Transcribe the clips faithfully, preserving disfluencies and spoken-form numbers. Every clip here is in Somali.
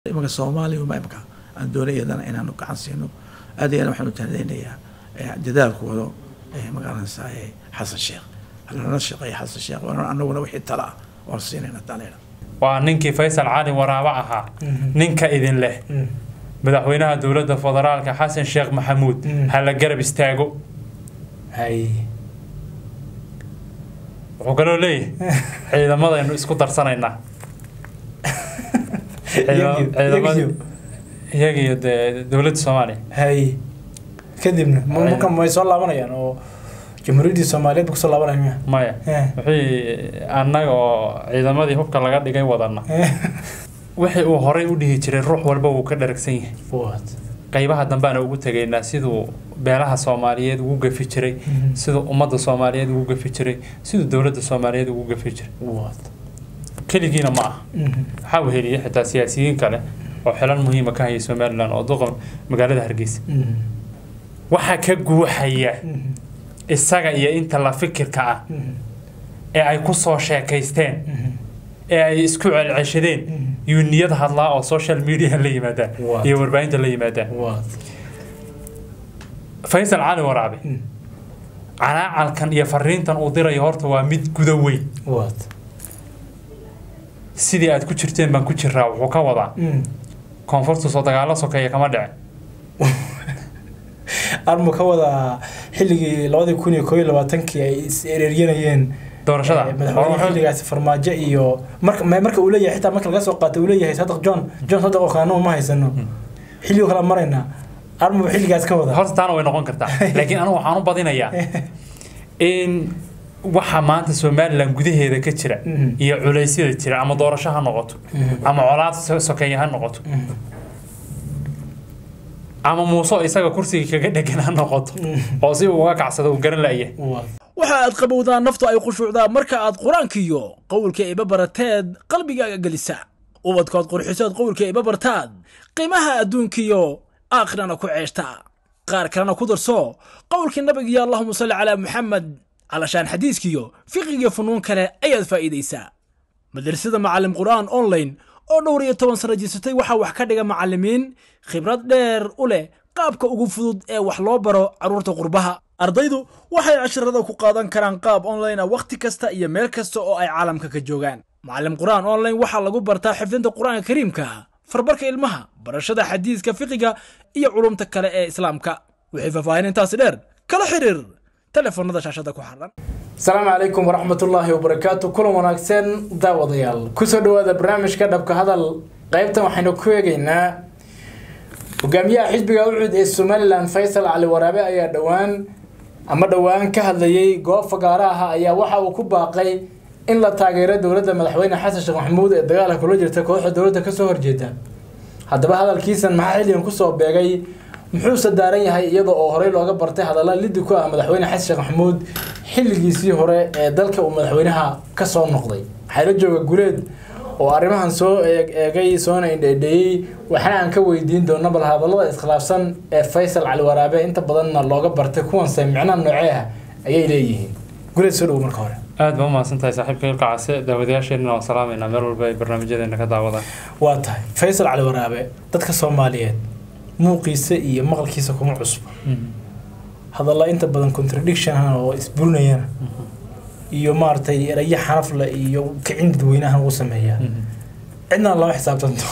إمك الصومالي وما إمك عندنا يدنا إن أنو كعنسينو هذه أنا وحنا تهدينا جدال كودو مقارنة ساي حسن الشيخ أنا نشق أي حسن الشيخ وأنا أنا ولا وحيد طلع ورسينا نتانينا وعنك فيصل عالي ورابعها ننك إذن له مدحوينها دولة فدرالك حسن الشيخ محمود هلا قرب استاجو هاي وقالوا لي إذا ما ضينا إسكو درسنا يجي يجي دولة الصومالي هاي كذبنا ممكن ما يصير لابنا يعني أو جمهورية الصومالية بكسر لابنا مياه مايا وحي أنا إذا ما ذي هو كلا قاعد يجي وضعنا وحي وهري ودي هيجري الروح والبو كدرك سين فوات قيبها دنبان وقلت جينا سيدو بيرها الصومالية ووقف في شري سيدو أمد الصومالية ووقف في شري سيدو دولة الصومالية ووقف في شري فوات كل جينا معه حاول هي حتى سياسيين كله وحلال مهمة كهي سومالان أو ضغم مقالة هرقيس وحكى جوحية السجع يا أنت لا فكر كأ أي قصة شاكيستين أي اسكوع العشرين يونيضها الله أو سوشيال ميديا اللي يمدى يوربين اللي يمدى فيصل عالي ورابي على على كان يفرين تنقدر يهرت ومد جدوي سيدي أد كشرتين بان كشرة وكوضع كونفورت صوتك على صوكية كما دع أرمو كوضع حلقي لوادي كوني كوي لو تنكي إيريريين دور شذا مدحوين حلقي عس فرماجة إيو مرك ما مرك أولية حتى مرك القصة قات أولية صدق جون جون صدق أخانو ما هيسنو حليو كلام مرينا أرمو حلقي عس كوضع هرت تانا وين نقول كرتا لكن أنا وحنا بعدين يا إن waxa maanta Soomaaliland gudaheeda ka jira iyo culeysida jira ama doorashaha noqoto ama colaad sokeeyaha noqoto ama muuso isaga kursiga kaga dhagan noqoto oo si uu uga kacsado uu garan laayay waxa aad qabowdaa naftu ay khushuucdaa marka aad quraankiyo qowlka iba barateed qalbigaaga galisa ubadkood qurxisood qowlka iba bartaad qiimaha adduunkiyo aakhirana ku ceeshta qaar kalena ku darso qowlkii nabiga Allahumma salli ala Muhammad علشان حديثكيو فقهي فنون كلا أياد فائديسا مدرسة معلم قرآن أونلاين أو دورية طبعا سرجيستي وحا وحكاديغا معلمين خبرات دير أولي قابك أغو فضود اي وحلو برو عرورة قربها أرضيدو وحي عشر ردو قادان كران قاب أونلاين وقت كستا إيا ميل كستا أو أي عالم كجوغان معلم قرآن أونلاين وحا لغو برتا حفظين دو قرآن الكريم كا فربرك إلمها برشدا حديث كفقهي إيا علوم تكالا إي إسلام كا وحيفا فاهين انتاس دير كلا حرير تلفون هذا شاشة كو حرام. السلام عليكم ورحمة الله وبركاته. كل مناكسين داود يال. كسر هذا برنامج كذا بكهذا القيبة وحنا كويجينا. وجميع حزب يوعد السوماليلاند فيصل علي ورابع يا دوان. أما دوان كهذا يي قاف قراها يا وحى وكباقي إن لا تغيير دولة مدحوين حسن الشيخ محمود الدجال كله جرت كوح دولة كسر جدا. هذا بهذا الكيس المحلي ينقصه بيجي محوس الدارين هاي يضع هوري لوجا برتي هذا لا لدي كوا مدحوين حسن الشيخ محمود حلقيسي هوري دلك ومدحوينها كسر نقضي حيرجعوا جولد وأرمها نسوا جاي سونا إندي وحنا نكويدين دون نبل هذا الله إسخلاف سن فيصل على ورابه أنت بدلنا لوجا برتي كون سمعنا نوعها أي ليه جولد سلوا من كاره aad baa ma santahay saaxiibkay qacase daawadayaasheena oo salaameyna meel walba ay barnaamijyadeena ka daawadaan waa tahay Faysal Cali Waraabe dadka Soomaaliyeed muuqiisa iyo maqalkiisa kuma cusub hadalla inta badan contradiction oo isburinayaan iyo maartay eraya xaraf la iyo kicin dadweynaha uu sameeyaa cidna la xisaabtanto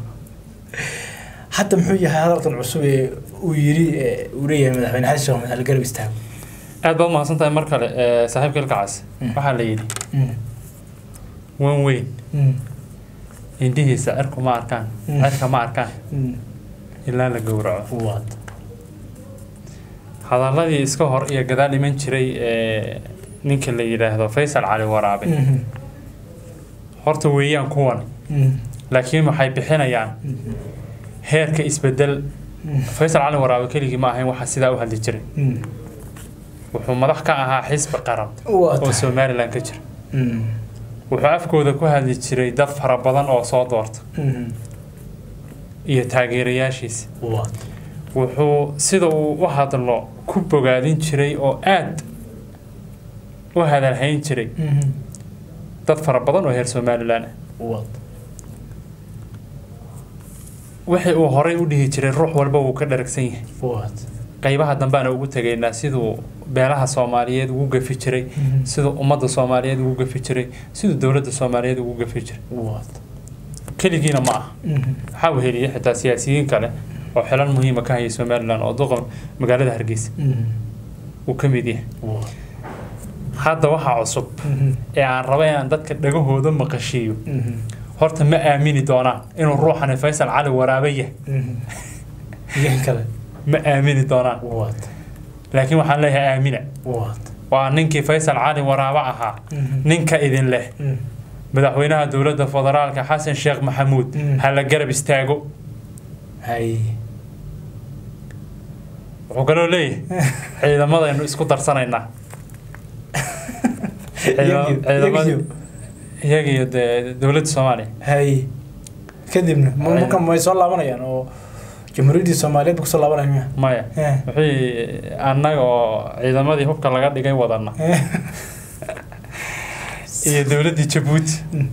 hatta muxuu yahay hadalkan cusub ee uu yiri uu leeyahay madaxweyne xasan sheekh maxamed garab istaag aad baa ma santahay mar kale saaxiibkay qacase waxa la yiri wan weyn indihiisa arku ma arkaan arka ma arkaan ilaa la gowraco waad hadalladii iska hor iyo gadaal iman jiray ee ninka la yiraahdo Faysal Cali Waraabe horta weeyaan kuwan laakiin waxay bixinayaan heerka isbedel Faysal Cali Waraabe keligii ma ahayn waxa sida u hadli jiray wuxuu madax ka ahaa xisb qaran oo Soomaaliland ka jira wuxuu afkooda ku hadli jiray dad fara badan oo soo doorta iyo taageerayaashiisa wuxuu sida uu u hadlo ku bogaadin jiray oo aad u hadal hayn jiray dad fara badan oo heer Soomaaliland wixii uu horay u dhihi jiray ruux walba uu ka dharagsan yahay what qaybaha dambaana ugu tagaynaa siduu beelaha Soomaaliyeed ugu gafi jiray siduu ummadda Soomaaliyeed ugu gafi jiray siduu dawladda Soomaaliyeed ugu gafi jiray what kaligiina ma aha waxa uu heliyay xitaa siyaasiyiin kale oo xilal muhiim ah ka hayay Soomaaliland oo duqan magaalada Hargeysa uu ka mid yahay hadda waxa cusub ee aan rabay aan dadka dhagahooda maqashiyo horta ma aamini doonaan inuu ruuxan Faysal Cali Waraabe yahay yahay kale ma aamini doonaan what laakiin waxaan leeyahay aamina what waa ninkii Faysal Cali Waraabe ahaa ninka idin leh madaxweynaha dawladda federaalka Xasan Sheekh Maxamuud hala garab istaago hay wuxuu kaloo leeyahay ciidamada inuu isku darsanaynaa ciidamada iyaga iyo dawladda Soomaaliya hay kadibna marka ma soo laabanayaan oo jamhuuriyadda Soomaaliyeed ku soo laabanayaan maya wixii annaga oo ciidamadii hubka laga dhigay wadana iyo dawladda Djibouti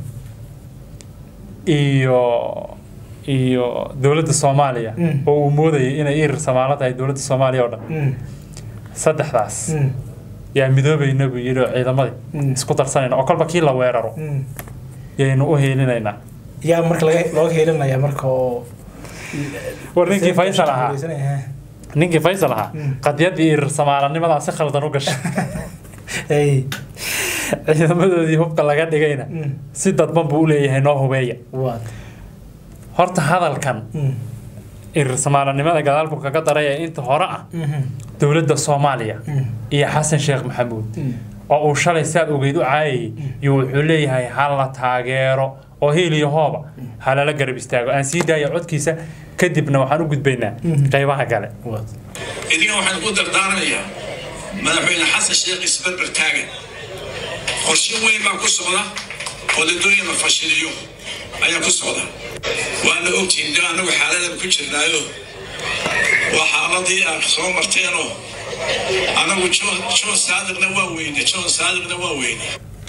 iyo iyo dawladda Soomaaliya oo uu moodayay inay ir Soomaaliyeed ay dawladda Soomaaliya oo dhan saddexdaas yaa midoobayna buu yiri ciidamadii isku darsanayna oo kolba kii la weeraro yaynu u heelinaynaa yaa marka laga loo heelinaya marka oo warninkii Faysal ahaa ninkii Faysal ahaa qadiyadii ir Soomaalinimada si khaldan u gashay ay ciidamadoodii hubka laga dhigayna si dadban buu u leeyahay noo hubeeya what horta hadalkan ir Soomaalinimada gadaalku kaga daray inta hore ah dawladda Soomaaliya iyo Xasan Sheekh Maxamuud oo uu shalay saad ogeyd u caayay iyo wuxuu leeyahay hal la taageero oo heeliyo hooba hala la garab istaago aan sii daayo codkiisa kadibna waxaan u gudbaynaa qaybaha kale what idina waxaan ku dardaaranayaa madaxweyne Xasan Sheekh isbarbar taagan qorshe weyn baa ku socda oo la doonayo la fashiliyo ayaa ku socda waana ogtiin anagu xaaladda ku jirnaayo waa xaaladii aan soo marteenoo anagu John Saadiqna waa weyne John Saadiqna waa weyne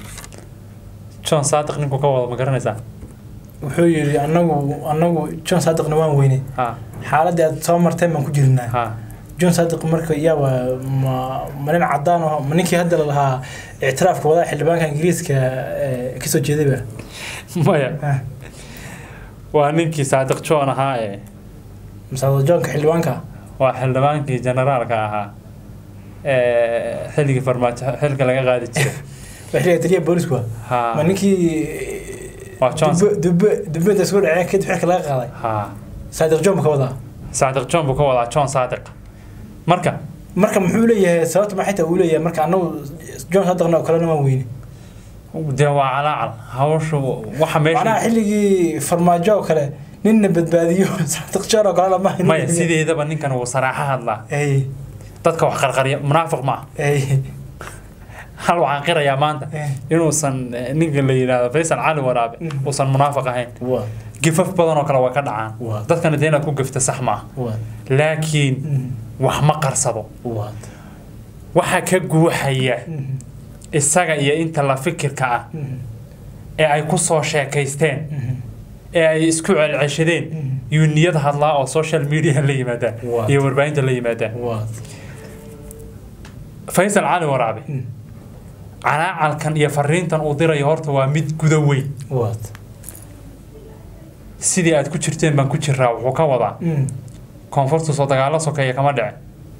John Saadiq ninku ka wada ma garanaysaa wuxuu yiri anagu anagu John Saadiqna waan weyne ha xaaladda aad soo marteen baan ku jirnaa ha John Saadiq marka iyaba ma marin cadaan oo ninkii hadda la lahaa اعتراف وضع حلبان كان إنجليز كيسو جذبة مايا وانينكي صادق جون هاي صادق جون كحلبان كا وحلبان كي جنرال كا ها حلقة فرمات حلقة لقى غادي تشي وحلقة تريه بوليس كوا ما نيكي دب دب دب تسول عليه كده حلقة لقى غادي ها صادق جون بكوضع صادق جون بكوضع جون صادق مركا marka muxuu leeyahay sababta maxay tahay uu leeyahay marka anagu John Saadiqna oo kale ma weyni dawaa calaacal hawshu waxa meesha ana xiligi farmaajo kale ninna badbaadiyo Saadiq John oo kale ma ma sideedaba ninkan uu saraaxa hadla ay dadka wax qarqariya munaafiq ma ay hal waxaan qirayaa maanta inuu san ninka la yiraahdo Faysal Cali Waraabe oo san munaafiq ahayn waa gifaf badan oo kale waa ka dhacaan dadkana deena ku gifta sax ma laakiin wax ma qarsado waxa ka guuxaya isaga iyo inta la fikirka ah ee ay ku soo sheekaysteen ee ay isku celceshadeen iyo niyad hadlaa oo social media la yimaadaan iyo warbaahinta la yimaadaan Faysal Cali Waraabe calaalkan iyo fariintan uu diray horta waa mid guda weyn sidii aad ku jirteen baan ku jiraa wuxuu ka wadaa koonfurta soo dagaalo sokeeya kama dhicin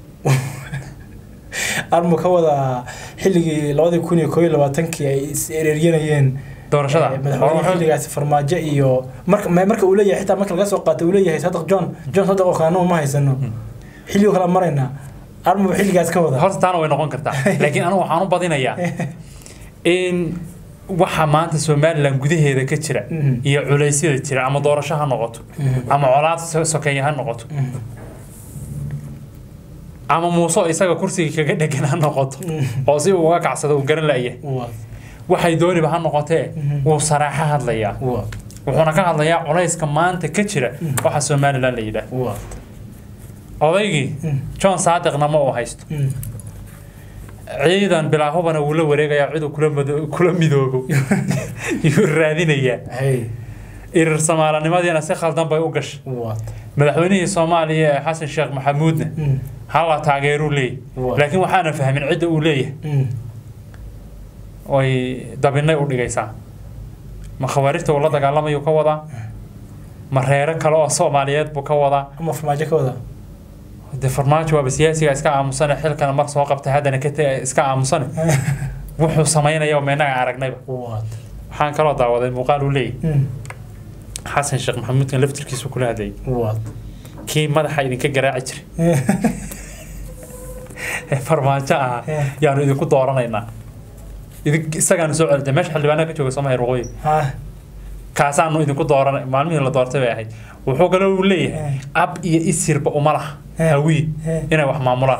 armo ka wada xilligii labada kun iyo koob iyo labaatan-kii ay is-ereeryanayeen doorashada madaxweynaha xilligaas farmaajo iyo marka marka uu leeyahay xitaa marka laga soo qaatay uu leeyahay Saadiq John John Saadiq oo kaano ma haysano xilliyo kala marayna armo xilligaas ka wada horta taana way noqon kartaa laakiin anigu waxaan u badinayaa in waxa maanta Soomaaliland gudaheeda ka jira iyo culeysyada jira ama doorasho ha noqoto ama colaad sokeeya ha noqoto ama muuso isaga kursiga kaga dhagan ha noqoto oo si uu uga kacsado uu garan laayay waxay dooniba ha noqotee uu saraaxa hadlaya wuxuuna ka hadlayaa culeyska maanta ka jira waxa Soomaaliland la yiraahdo odaygii John Saadiqna ma uu haysto ciidan bilaa hubana uu la wareegayaa cid kula kula midoobo iyo raadinaya irir Soomaalinimadina si khaldan bay u gashay madaxweynihii Soomaaliya Xasan Sheekh Maxamuudna hala taageero leey laakiin waxaana fahmin cid uu leeyahay oy dabinay u dhigaysaa ma khawaarijta wala dagaalamayo ka wada ma reere kale oo Soomaaliyeed buu ka wada ama farmaajo ka wada de farmaajo waa siyaasiga iska aamusan xilkan mar soo qabtay hadana ka iska aamusan wuxuu sameeyay meena aragnayba waxaan kala daawaday muuqaal uu leeyahay Xasan Sheekh Maxamuud kan laftirkiisu kula haday kii madaxa idinka garaaci jiray farmaajo ah yaanu idinku dooranaynaa isagaan soo celday meesha xildhibaanada ka jooga Soomaaliya Waqooyi kaasaanu idinku dooranay maalmihii la doortay bay ahayd wuxuu kale uu leeyahay ab iyo isirba uma laha hawi inay wax maamulaan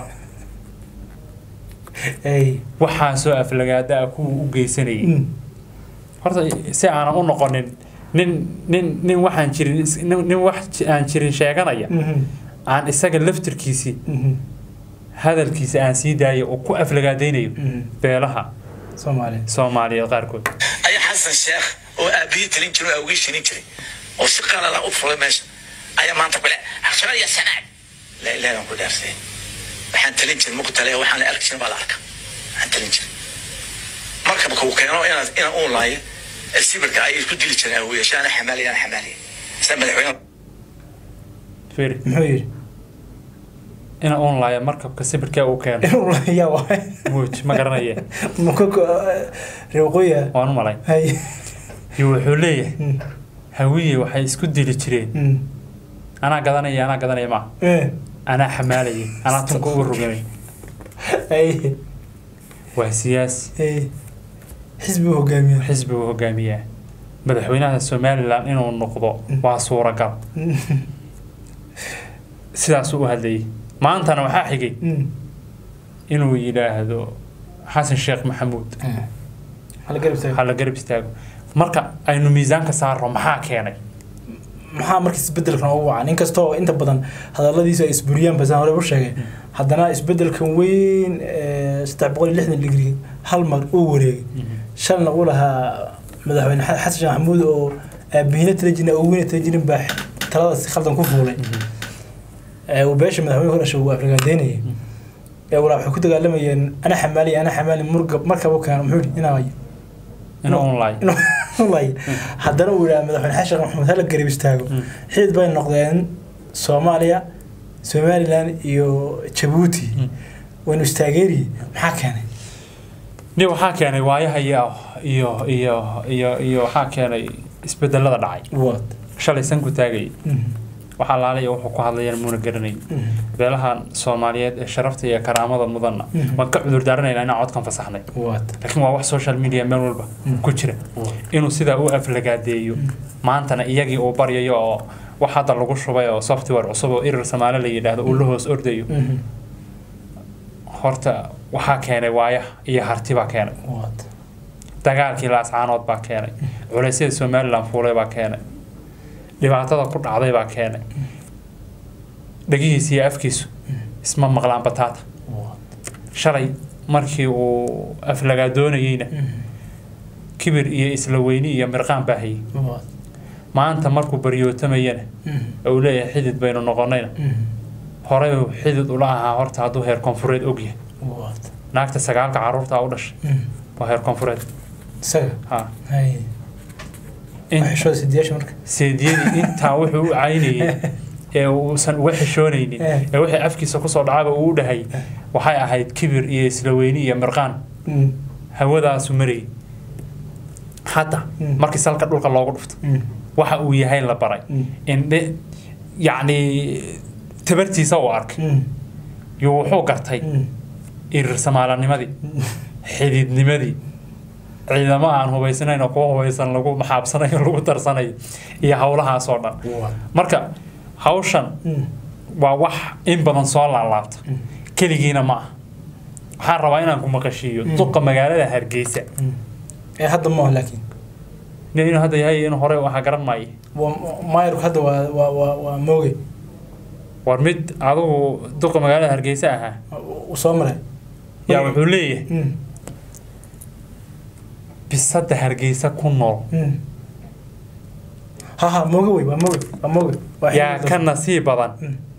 ay waxa soo aflagaada ku u geysanayay horta si aan u noqonin nin nin nin waxaan jirin nin wax aan jirin sheeganaya aan isaga laftirkiisi hadalkiisa aan sii daayo oo ku aflagaadeynayo beelaha Soomaaliya Soomaaliya qaarkood ay Xasan Sheekh oo aabihi talin jiray oo ugu shinin jiray oo si qalala u fulay meesha ay maanta kale xashara ya sanad la ilaaha ku daarsay waxaan talin jiray muqtale waxaan arkay bal arka waxaan talin jiray marka ku keeno inaan inaan u laayo sibirka ay isku dili jireen oo yeeshaan xamaaliya xamaaliya sababta fiir muxuu ina on laayo markabka sibirka uu keeno yaa waay muuj ma garanaya mukoko reeqoya waan malay hay wuxuu leeyahay hawiye waxay isku dili jireen ana gadanaya ana gadanaya ma ana xamaalay ana tanku u rugamay ay waa siyaasi ay xisbi hogaamiye xisbi hogaamiye madaxweynaha Soomaaliland inuu noqdo waa suuragal sidaas uu hadlay maantana waxa xigay inuu yiraahdo Xasan Sheekh Maxamuud hala garab istaago hala garab istaago marka aynu miisaanka saarno maxaa keenay maxaa markii isbedelkan ugu wacan inkastoo inta badan hadaladiisa ay isburiyaan basaan hore u sheegay haddana isbedelkan weyn saddex boqol iyo lixdan digrii hal mar uu wareegay shalna uu lahaa madaxweyne Xasan Sheekh Maxamuud oo aabihiina talajina oo weyn talajina baa talada si khaldan ku fuulay ee uu beesha madaxweyne hore shaqo afragadeynay ee walaal wuxuu ku dagaalamayeen ana xamaali ana xamaali murgab marka uu keenay muxuu inaa inuu online online haddana uu yiraahdo madaxweyne Xasan Sheekh Maxamuud hala garab istaago xid bay noqdeen Soomaaliya Somaliland iyo Djibouti waynu istaageeri maxaa keenay ni waxa keenay waayaha iyo iyo iyo iyo iyo waxa keenay isbedelada dhacay what shalay san ku taagay waxa laalay wuxuu ku hadlayeen muuna garanay beelahan Soomaaliyeed ee sharafta iyo karaamada mudan waan ka cudur daaranaynaa inaan codkan fasaxnay what laakiin waa wax social media meel walba ku jira inuu sida uu aflagaadeeyo maantana iyagii uu baryayo oo wax hadda lagu shubay oo software cusub oo irir Soomaali la yiraahdo uu la hoos ordayo horta waxa keenay waaya iyo hartiba keenay what dagaalkii laascaanood baa keenay culaysyada Somaliland fuulay baa keenay dhibaatada ku dhacday baa keenay dhagihiisa iyo afkiisu isma maqlaan bataata shalay markii uu aflagaadoonayayna kibir iyo isla weyni iyo mirqaan baahiyay maanta markuu bariyootamayana uu leeyahay xidid baynu noqonayna hore xidid ula ahaa horta hadduu heer koonfureed ogyahay naagta sagaalka caruurta u dhashay waa heer koonfureed saga ha hay in xisho sideesh marka sidiyadii inta wuxuu u caynayay ee uu san uga xishoonaynin ee wixii afkiisa ku soo dhacay uu dhahay waxay ahayd kibir iyo isla weyni iyo mirqaan hawadaas maray hada markii salka dhulka loogu dhufto waxa uu yahay la baray in yaani tabartiisa uu arkay iyo wuxuu gartay irir Soomaalinimadii xididnimadii ciidamo aan hubaysanayn oo ku hubaysan lagu maxaabsanayo lagu tarsanayo iyo hawlahaas oo dhan marka hawshan waa wax in badan soo laalaabta kaligiina ma waxaan rabaa inaan ku maqashiyo duqa magaalada Hargeysa ee hadda ma laakiin inuu hadda yahay inuu hore waxa garan maayo maayru hadda waa waa waa mooge war mid adigu duqa magaalada Hargeysa aha u soo maray yaa wuxuu leeyahay bisada Hargeysa ku nool ها ها موجوي موجوي موجوي yaa ka nasiib badan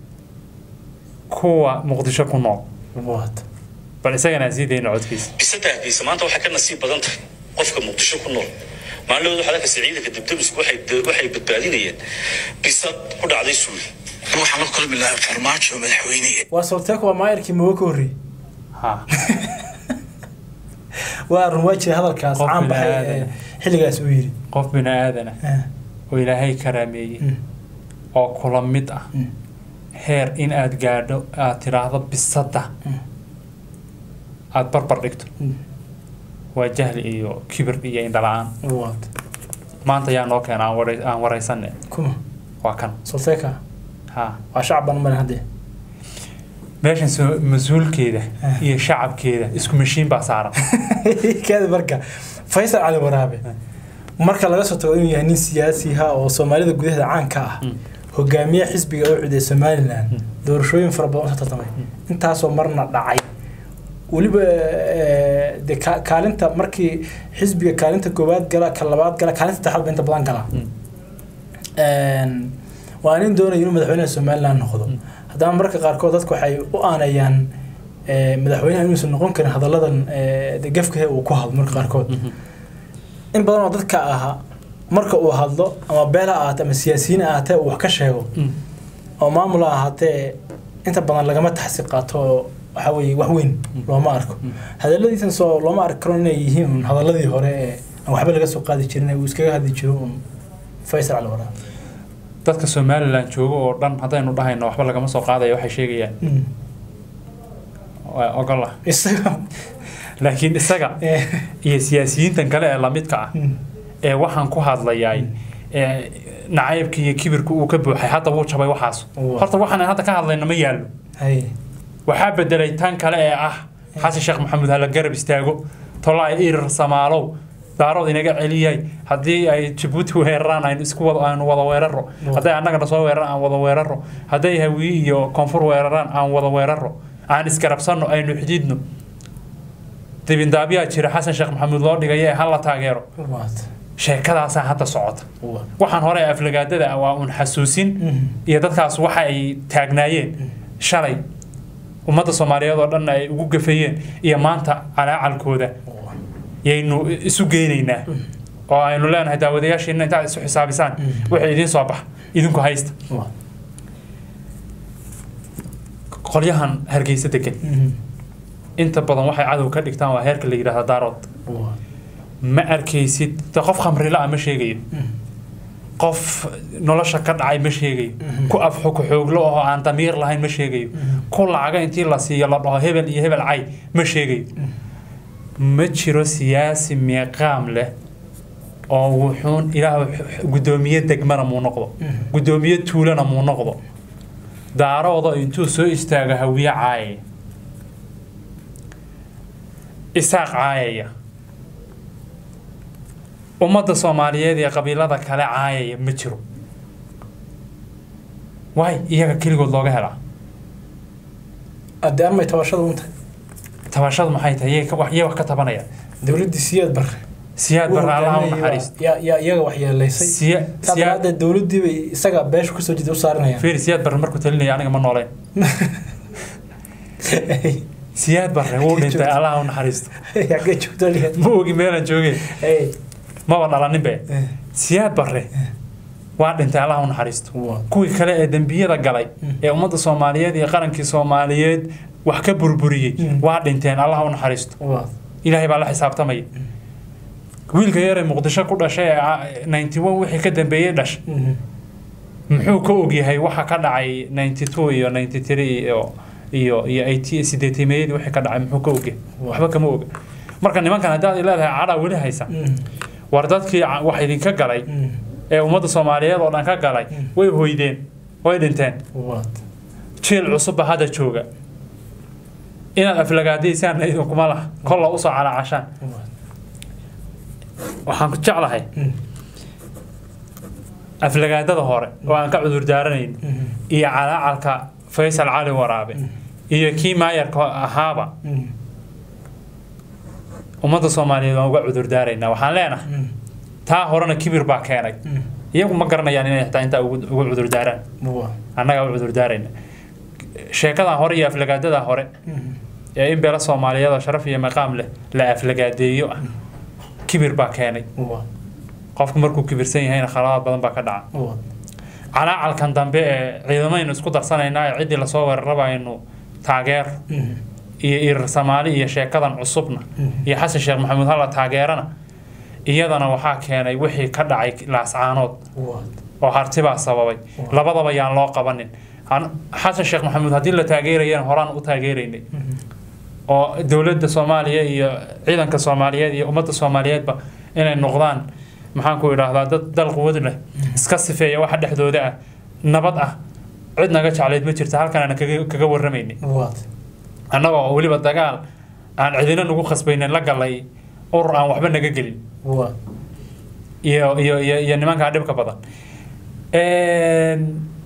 kuwa muqdisho ku nool وات bal isagana sideen codkiisa bisadahdiisa maanta waxa ka nasiib badan tahay qofka muqdisho ku nool maalin waxa ka siciidka dibdibis waxay waxay badbaadinayeen bisad ku dhacday suul ruuxa la kulmi la farmaajo madaxweynaha وصلتك ومايركي موكوري ha وارواجي هذا الكاس عام بحي حلقاس ويري qof bina aadana oo ilaahay karaameeyay oo kula mid ah heer in aad gaadho aad tiraahdo bisada aad barbar dhigto waa jahli iyo kibir iyo indhalaan وات maanta yaa noo keenaa aan waraysanay كم waa kan صلتك ha وشعب من هذه meeshan mas'uulkeeda iyo shacabkeeda isku mashiin baa saaran كذا بركة فيصل علي ورابي marka laga soo tago inuu yahay nin siyaasi ah oo Soomaalida gudaheeda caan ka ah hogaamiye xisbiga oo cudey Somaliland doorashooyin fara badan oo tartamay intaas oo marna dhacay waliba de kaalinta markii xisbiga kaalinta koowaad gala ka labaad gala kaalinta saddexaad inta badan gala een waa nin doonaya inuu madaxweynaha Somaliland noqdo haddana marka qaar kood dadku waxay u aanayaan madaxweynaha inuu noqon karin hadaladan de gafka uu ku hadlo marka qaar kood in badan oo dadka aha marka uu hadlo ama beela ahaatee ama siyaasiyiin ahaatee uu wax ka sheego oo maamul ahaatee inta badan lagama taxsiin qaato waxa weeye wax weyn looma arko hadaladiisan soo looma arki karo inay yihiin hadaladii hore ee aan waxba laga soo qaadi jirin uu iskaga hadli jiro Faysal Cali Waraab dadka Somaliland jooga oo dhan hadaynu dhahayno waxba lagama soo qaadayo waxay sheegayaan waa ogola isaga laakiin isaga iyo siyaasiyiintan kale ee la midka ah ee waxaan ku hadlayay ee nacaybka iyo kibirka uu ka buuxay hadda wuu jabay waxaas horta waxaan hadda ka hadlayna ma yaalo hay waxa bedelay tan kale ee ah xasan sheekh maxamuud hala garab istaago tolay irir samaalow daarood inaga celiyay hadii ay Djibouti weeraraan ay isku wada aan wada weeraro haday annaga soo weeraraan aan wada weeraro haday hawi iyo koonfur weeraraan aan wada weeraro aan iskarabsano aynu xididno dibin daabiya jira xasan sheekh maxamuud loo dhigay hal la taageero sheekadaas hadda socota waxaan hore aflagaadada waa un xasuusin iyo dadkaas waxa ay taagnaayeen shalay ummadda Soomaaliyeed oo dhan ay ugu gafayeen iyo maanta calaacalkooda yaynu isu geenaynaa oo aynu leenahay daawadayaasheena inta isu xisaabisaan wixii idin soo bax idinku haysta qolyahan hargeysa degan inta badan waxay cadow ka dhigtaan waa heerka la yiraahdo daarood ma arkaysid qof khamri la ama sheegayo qof nolosha ka dhacay ma sheegayo ku afxu ku xooglo oo aan damiir lahayn ma sheegayo ku lacaga intii la siiyo la dhaho hebel iyo hebel cay ma sheegayo ma jiro siyaasi meeqaam leh oo wuxuun ilaahu gudoomiye degmana muu noqdo gudoomiye tuulana muu noqdo daarooda intuu soo istaaga hawiye caay isaaq caayaya ummadda Soomaaliyeed ee qabiilada kale caayaya ma jiro way iyaga kaligood looga helaa adaan may tabashada unta tabashada maxay tahay iyaga wax iyaga ka tabanaya dawladda siyaad bar siyaad bar Allah u naxariisto ya ya iyaga wax yeelaysay siyaad dawladda bay isaga beesha ku soo jeedo u saaranayaan fiir siyaad bar markuu talinaya aniga ma nooleen siyaad bar uu dhintay Allah u naxariisto ya ka joogto ma ogi meelan joogay ee ma wadaalanin be siyaad barre waa dhintay Allah u naxariisto kuwii kale ee dambiyada galay ee ummadda Soomaaliyeed iyo qarankii Soomaaliyeed wax ka burburiyay waa dhinteen Allah u naxariisto ilaahay baa la xisaabtamay wiilka yar ee Muqdisho ku dhashay ninety-one wixii ka dambeeyay dhash muxuu ka og yahay waxa ka dhacay ninety-two iyo ninety-three iyo iyo iyo eighty sideetameyadii wixii ka dhacay muxuu ka og yahay waxba kama og marka nimankan haddii aad ilaahay caada wali haysa war dadkii wax idin ka galay ee ummadda Soomaaliyeed oo dhan ka galay way hooydeen way dhinteen jeel cusub hada jooga inaad aflagaadiisaan idin kuma laha kolla u soo calaacashaan waxaan ku jeclahay aflagaadada hore oo aan ka cudur daaranayn iyo calaacalka Faysal Cali Waraabe iyo kii maayarka ahaaba ummadda Soomaaliyeed waan uga cudur daaraynaa waxaan leenahay taa horena kibir baa keenay iyagu ma garanayaan inay xitaa intaa ugu cudur daaraan annaga u cudur daarayna sheekadan hore iyo aflagaadada hore ee in beela Soomaaliyeed sharaf iyo maqaam leh la aflagaadeeyo ah kibir baa keenay qofku markuu kibirsan yahayna khalaad badan baa ka dhaca calaalkan dambe ee ciidamaynu isku darsanayna cidii la soo weerarabayno taageer iyo ir Soomaali iyo sheekadan cusubna iyo Xasan Sheekh Maxamuud hala taageerana iyadana waxa keenay wixii ka dhacay laascaanood oo hartiba sababay labadaba yaan loo qabanin Xasan Sheekh Maxamuud hadii la taageerayeen horaan u taageeraynay oo dawladda Soomaaliya iyo ciidanka Soomaaliyeed iyo ummadda Soomaaliyeedba inay noqdaan maxaan ku yiraahdaa dad dal quwad leh iska sifeeya waxa dhexdooda ah nabad ah cid naga jacleed ma jirto halkan aan kaga warramaynay annaga oo waliba dagaal aan cidina nagu khasbaynin la galay urur aan waxba naga gelin iyo iyo iyo nimanka dhibka badan een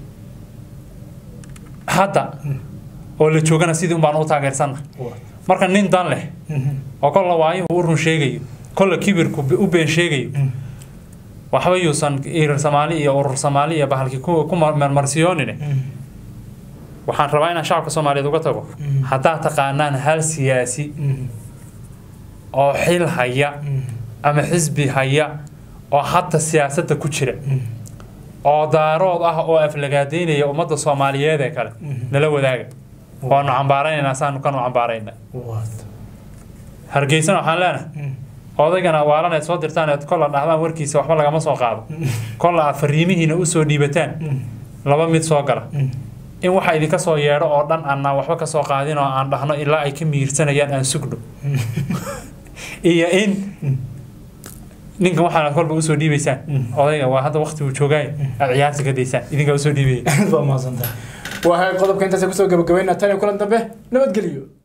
hadda oo la joogana sidii un baan u taageersanahay marka nin dan leh oo kol la waayo uu run sheegayo kol kibirku u been sheegayo waxba yuusan ir Soomaali iyo urur Soomaali iyo bahalkii ku marmarsiyoonine waxaan rabaa inaan shacabka Soomaaliyeed uga tago hadaa taqaanaan hal siyaasi oo xil haya ama xisbi haya oo hatta siyaasadda ku jira oo daarood ah oo aflagaadeynaya ummadda Soomaaliyeed ee kale nala wadaaga waanu cambaaraynaa saanu kanu cambaaraynaa hargeysan waxaan leenahay odaygana waalan ay soo dirtaan ee kol dhahdaan warkiisa waxba laga ma soo qaado kol aad fariimihiina u soo dhiibataan laba mid soo gala in waxa idinka soo yeero oo dhan aan waxba ka soo qaadin oo aan dhahno ilaa ay ka miirsanayaan aan sugno iyo in ninka waxaan kolba u soo dhiibaysaan odayga waa hadda waqti uu joogay ciyaarta ka deysaan idinka u soo dhiibay waa ma santaa waa qodobka intaas ku soo gabagabeynaa tan kulan dambe nabadgeliyo